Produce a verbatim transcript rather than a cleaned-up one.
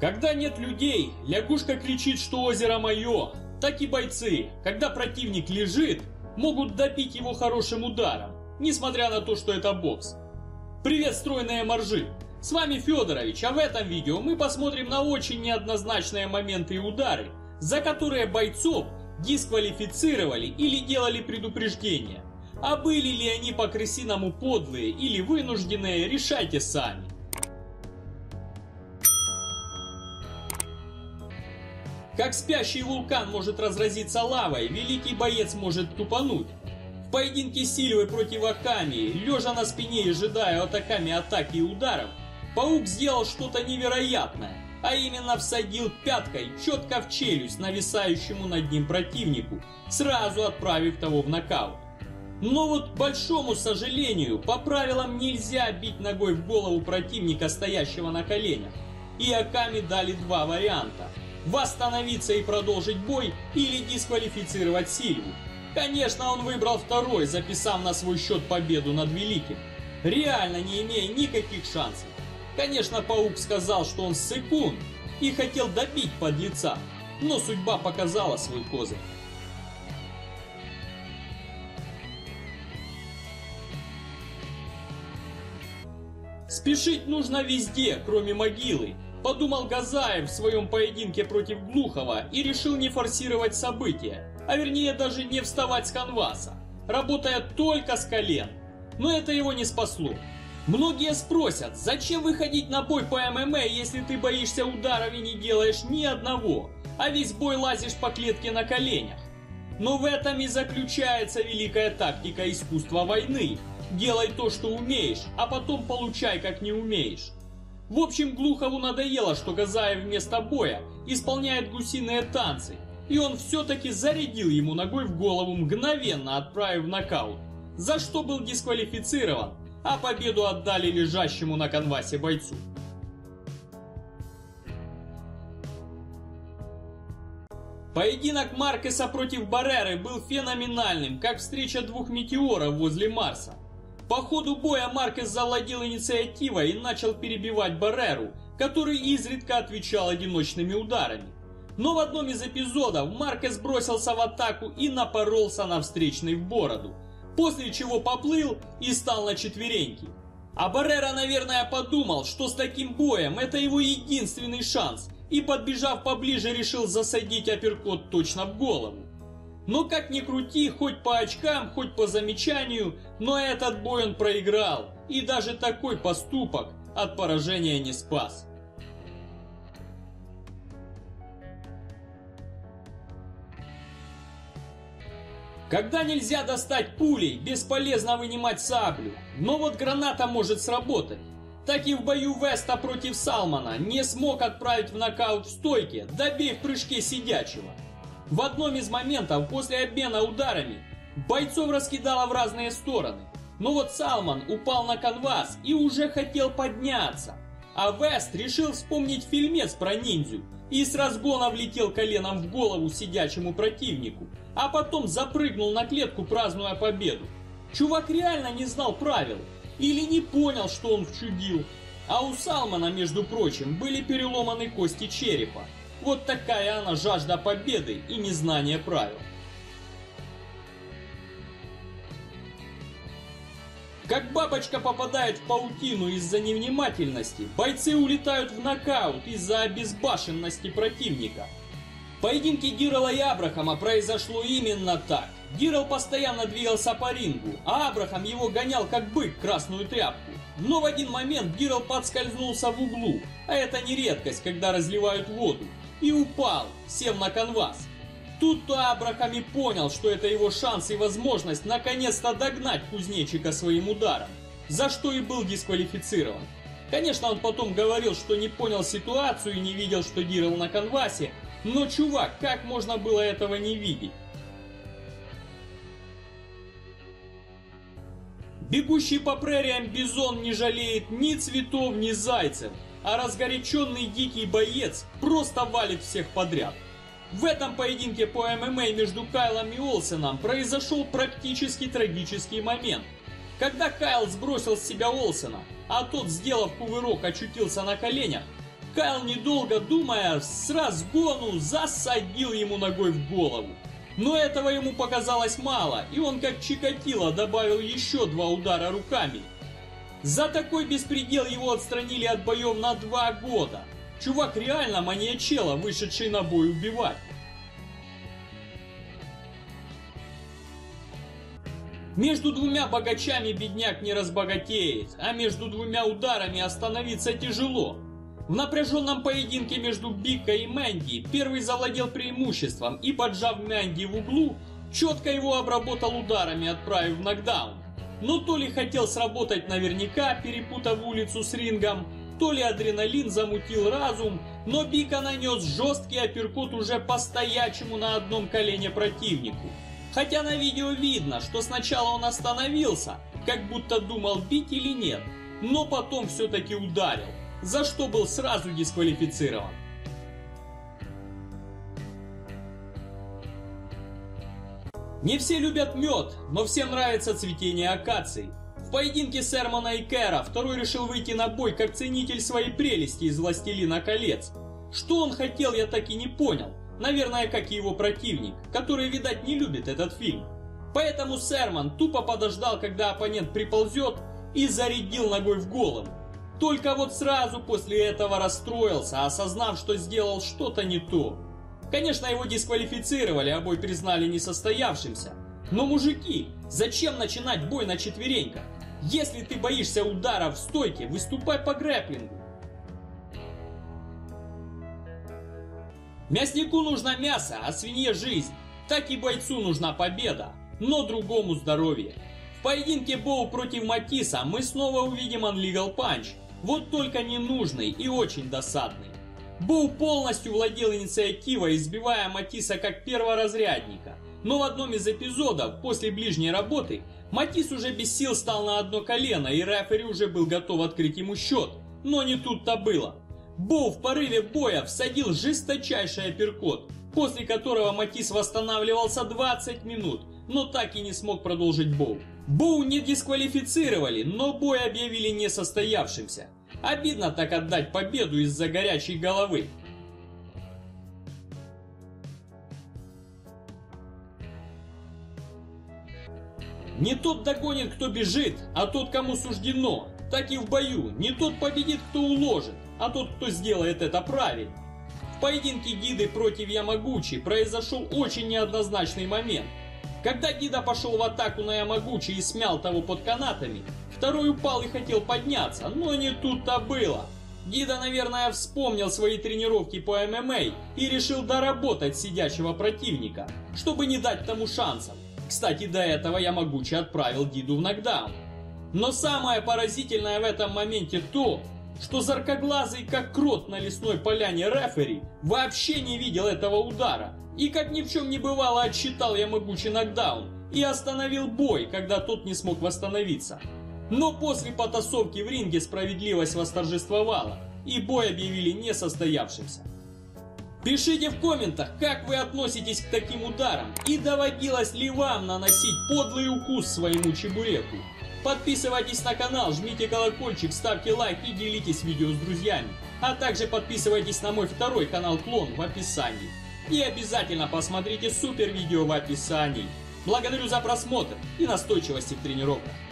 Когда нет людей, лягушка кричит, что озеро мое. Так и бойцы, когда противник лежит, могут добить его хорошим ударом, несмотря на то, что это бокс. Привет, стройные моржи! С вами Федорович, а в этом видео мы посмотрим на очень неоднозначные моменты и удары, за которые бойцов дисквалифицировали или делали предупреждения. А были ли они по-крысиному подлые или вынужденные, решайте сами. Как спящий вулкан может разразиться лавой, великий боец может тупануть. В поединке Сильвы против Аками, лежа на спине и ожидая от Аками атаки и ударов, Паук сделал что-то невероятное, а именно всадил пяткой четко в челюсть нависающему над ним противнику, сразу отправив того в нокаут. Но вот, к большому сожалению, по правилам нельзя бить ногой в голову противника, стоящего на коленях. И Аками дали два варианта: восстановиться и продолжить бой или дисквалифицировать Сильву. Конечно, он выбрал второй, записав на свой счет победу над Великим, реально не имея никаких шансов. Конечно, Паук сказал, что он ссыкун и хотел добить подлеца, но судьба показала свой козырь. Спешить нужно везде, кроме могилы, подумал Газаев в своем поединке против Глухова и решил не форсировать события, а вернее даже не вставать с канваса, работая только с колен. Но это его не спасло. Многие спросят, зачем выходить на бой по эм эм а, если ты боишься ударов и не делаешь ни одного, а весь бой лазишь по клетке на коленях. Но в этом и заключается великая тактика искусства войны. Делай то, что умеешь, а потом получай, как не умеешь. В общем, Глухову надоело, что Газаев вместо боя исполняет гусиные танцы, и он все-таки зарядил ему ногой в голову, мгновенно отправив в нокаут, за что был дисквалифицирован, а победу отдали лежащему на канвасе бойцу. Поединок Маркеса против Барреры был феноменальным, как встреча двух метеоров возле Марса. По ходу боя Маркес завладел инициативой и начал перебивать Барреру, который изредка отвечал одиночными ударами. Но в одном из эпизодов Маркес бросился в атаку и напоролся на встречный в бороду, после чего поплыл и стал на четвереньки. А Баррера, наверное, подумал, что с таким боем это его единственный шанс, и, подбежав поближе, решил засадить апперкот точно в голову. Но как ни крути, хоть по очкам, хоть по замечанию, но этот бой он проиграл, и даже такой поступок от поражения не спас. Когда нельзя достать пулей, бесполезно вынимать саблю, но вот граната может сработать. Так и в бою Веста против Салмана не смог отправить в нокаут в стойке, добив в прыжке сидячего. В одном из моментов после обмена ударами бойцов раскидало в разные стороны, но вот Салман упал на канвас и уже хотел подняться, а Вест решил вспомнить фильмец про ниндзю и с разгона влетел коленом в голову сидячему противнику, а потом запрыгнул на клетку, празднуя победу. Чувак реально не знал правил или не понял, что он вчудил, а у Салмана, между прочим, были переломаны кости черепа. Вот такая она жажда победы и незнание правил. Как бабочка попадает в паутину из-за невнимательности, бойцы улетают в нокаут из-за обезбашенности противника. В поединке Диррелла и Абрахама произошло именно так. Диррелл постоянно двигался по рингу, а Абрахам его гонял как бык красную тряпку. Но в один момент Диррелл подскользнулся в углу, а это не редкость, когда разливают воду, и упал, сев на канвас. Тут-то Абрахам и понял, что это его шанс и возможность наконец-то догнать кузнечика своим ударом, за что и был дисквалифицирован. Конечно, он потом говорил, что не понял ситуацию и не видел, что Диррелл на канвасе, но, чувак, как можно было этого не видеть? Бегущий по прериям бизон не жалеет ни цветов, ни зайцев, а разгоряченный дикий боец просто валит всех подряд. В этом поединке по эм эм а между Кайлом и Олсеном произошел практически трагический момент. Когда Кайл сбросил с себя Олсена, а тот, сделав кувырок, очутился на коленях, Кайл, недолго думая, с разгону засадил ему ногой в голову. Но этого ему показалось мало, и он как Чикатило добавил еще два удара руками. За такой беспредел его отстранили от боев на два года. Чувак реально маньячело, вышедший на бой убивать. Между двумя богачами бедняк не разбогатеет, а между двумя ударами остановиться тяжело. В напряженном поединке между Бика и Мэнди первый завладел преимуществом и, поджав Мэнди в углу, четко его обработал ударами, отправив в нокдаун. Но то ли хотел сработать наверняка, перепутав улицу с рингом, то ли адреналин замутил разум, но Бика нанес жесткий апперкот уже по-стоячему на одном колене противнику. Хотя на видео видно, что сначала он остановился, как будто думал, бить или нет, но потом все-таки ударил, за что был сразу дисквалифицирован. Не все любят мед, но всем нравится цветение акаций. В поединке Сермона и Кэра второй решил выйти на бой как ценитель своей прелести из «Властелина колец». Что он хотел, я так и не понял. Наверное, как и его противник, который, видать, не любит этот фильм. Поэтому Сермон тупо подождал, когда оппонент приползет, и зарядил ногой в голову. Только вот сразу после этого расстроился, осознав, что сделал что-то не то. Конечно, его дисквалифицировали, а бой признали несостоявшимся. Но, мужики, зачем начинать бой на четвереньках? Если ты боишься ударов в стойке, выступай по грэпплингу. Мяснику нужно мясо, а свинье жизнь. Так и бойцу нужна победа, но другому здоровье. В поединке Боу против Матиса мы снова увидим Unlegal Punch. Вот только ненужный и очень досадный. Боу полностью владел инициативой, избивая Матиса как перворазрядника. Но в одном из эпизодов, после ближней работы, Матис уже без сил стал на одно колено, и рефери уже был готов открыть ему счет. Но не тут-то было. Боу в порыве боя всадил жесточайший апперкот, после которого Матис восстанавливался двадцать минут, но так и не смог продолжить Боу. Боу не дисквалифицировали, но бой объявили несостоявшимся. Обидно так отдать победу из-за горячей головы. Не тот догонит, кто бежит, а тот, кому суждено. Так и в бою. Не тот победит, кто уложит, а тот, кто сделает это правильно. В поединке Гиды против Ямагучи произошел очень неоднозначный момент. Когда Гида пошел в атаку на Ямагучи и смял того под канатами, второй упал и хотел подняться, но не тут-то было. Гида, наверное, вспомнил свои тренировки по эм эм а и решил доработать сидящего противника, чтобы не дать тому шансов. Кстати, до этого Ямагучи отправил Гиду в нокдаун. Но самое поразительное в этом моменте то, что заркоглазый как крот на лесной поляне рефери вообще не видел этого удара и как ни в чем не бывало отсчитал Ямагучи нокдаун и остановил бой, когда тот не смог восстановиться. Но после потасовки в ринге справедливость восторжествовала и бой объявили несостоявшимся. Пишите в комментах, как вы относитесь к таким ударам и доводилось ли вам наносить подлый укус своему чебуреку. Подписывайтесь на канал, жмите колокольчик, ставьте лайк и делитесь видео с друзьями. А также подписывайтесь на мой второй канал Клон в описании. И обязательно посмотрите супер видео в описании. Благодарю за просмотр и настойчивости в тренировках.